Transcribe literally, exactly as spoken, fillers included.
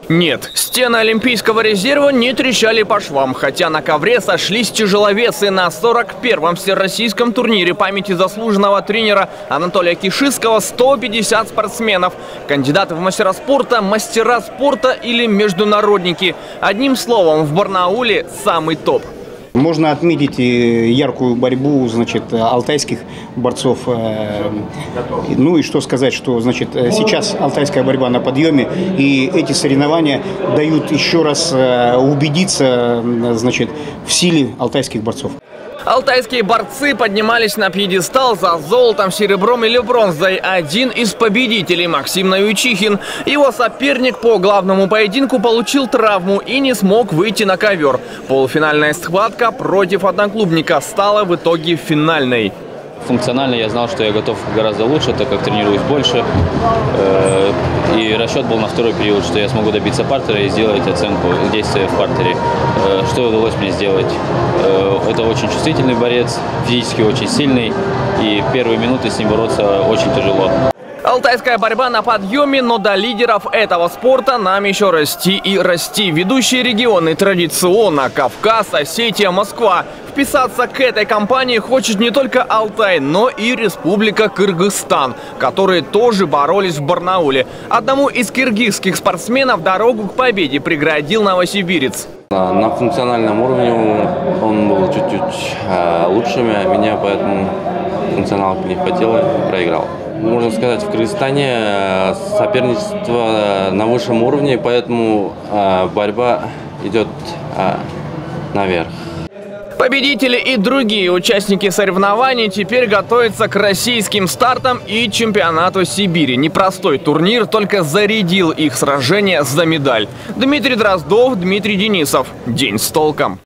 Нет, стены Олимпийского резерва не трещали по швам, хотя на ковре сошлись тяжеловесы на сорок первом всероссийском турнире памяти заслуженного тренера Анатолия Кишинского сто пятьдесят спортсменов. Кандидаты в мастера спорта, мастера спорта или международники. Одним словом, в Барнауле самый топ. Можно отметить яркую борьбу, значит, алтайских борцов. Ну и что сказать, что, значит, сейчас алтайская борьба на подъеме, и эти соревнования дают еще раз убедиться, значит, в силе алтайских борцов. Алтайские борцы поднимались на пьедестал за золотом, серебром или бронзой. Один из победителей, Максим Новичихин. Его соперник по главному поединку получил травму и не смог выйти на ковер. Полуфинальная схватка против одноклубника стала в итоге финальной. Функционально я знал, что я готов гораздо лучше, так как тренируюсь больше. И расчет был на второй период, что я смогу добиться партера и сделать оценку действия в партере. Что удалось мне сделать? Это очень чувствительный борец, физически очень сильный. И первые минуты с ним бороться очень тяжело. Алтайская борьба на подъеме, но до лидеров этого спорта нам еще расти и расти. Ведущие регионы традиционно: Кавказ, Осетия, Москва. Вписаться к этой компании хочет не только Алтай, но и Республика Кыргызстан, которые тоже боролись в Барнауле. Одному из киргизских спортсменов дорогу к победе преградил новосибирец. На функциональном уровне он был чуть-чуть лучше меня, поэтому функционалки не хватило и проиграл. Можно сказать, в Кыргызстане соперничество на высшем уровне, поэтому борьба идет наверх. Победители и другие участники соревнований теперь готовятся к российским стартам и чемпионату Сибири. Непростой турнир только зарядил их сражение за медаль. Дмитрий Дроздов, Дмитрий Денисов. День с толком.